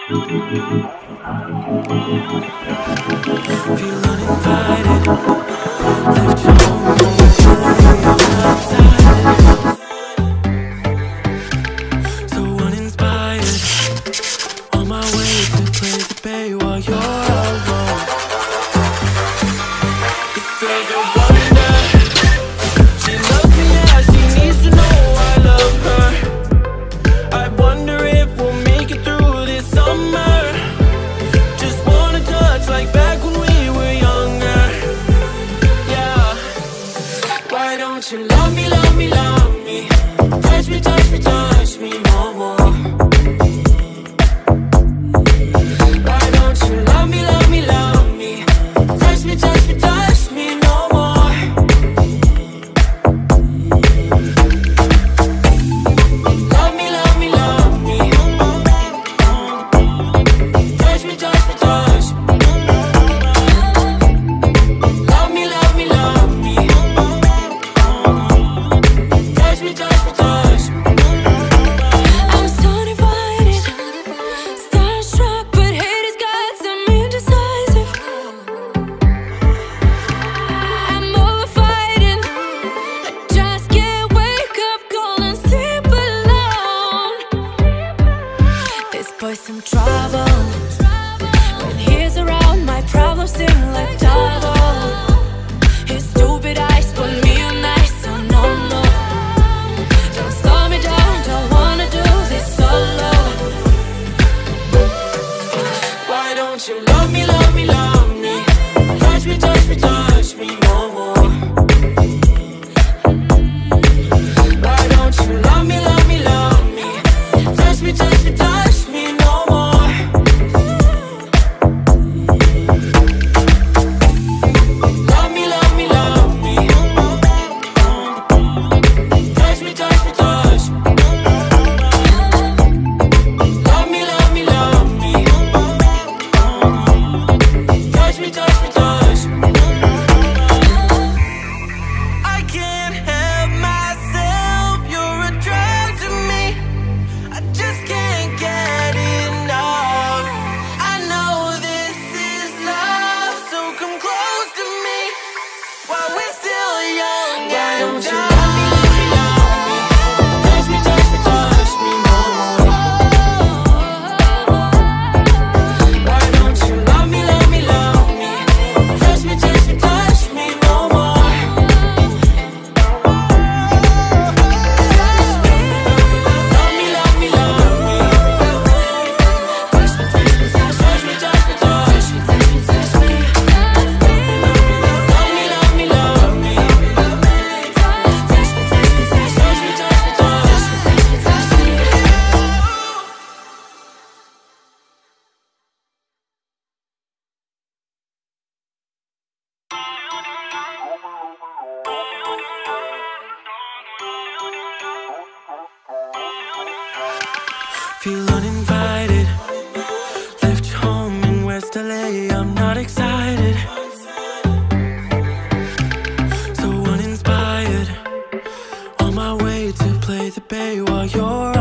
Feel uninvited, left your home outside. So uninspired, on my way to play the bay while you're alone. It's a wonder, she loves me as she needs to know I love her. I wonder if we'll make it through this summer. Just wanna touch like back when we were younger. Yeah. Why don't you love me, love me, love me? Touch me, touch me, touch me no more. Why don't you love me, love me, love me? Touch me, touch me, touch me no more. Love me, love me, love me. Touch me, touch me, touch me. Love me, love me, love me. Touch me, touch me, touch me. I'm so divided, starstruck, but hate has got some indecisive. I'm over fighting, I just can't wake up cold and sleep alone. This boy's some trouble. When he's around, my problems seem like double. His stupid eyes put me on ice, so no, no. Don't slow me down, don't wanna do this solo. Why don't you love me, love me, love me? Touch me, touch me, touch me no more. Why don't you love me, love me, love me? Touch me, touch me, touch me no more. Love me, love me, love me. Touch me, touch me, touch me. Love me, love me, love me. Touch me, touch me, touch me. I can't help myself, you're a drug to me. I just can't get enough. I know this is love, so come close to me while we're still young. Why don't you love me, love me, love me? Touch me, touch me, touch me no more. Why don't you love me, love me, love me? Touch me, touch me, touch me no more. Love me, love me, love me. Touch me, touch me, touch me, touch me, touch me, touch me, touch me. Love me, love me, love me. Touch me, touch me, touch me, touch me, touch me, touch me, touch me, touch me. Feel uninvited, left your home in West LA. I'm not excited, so uninspired. On my way to play the bay while you're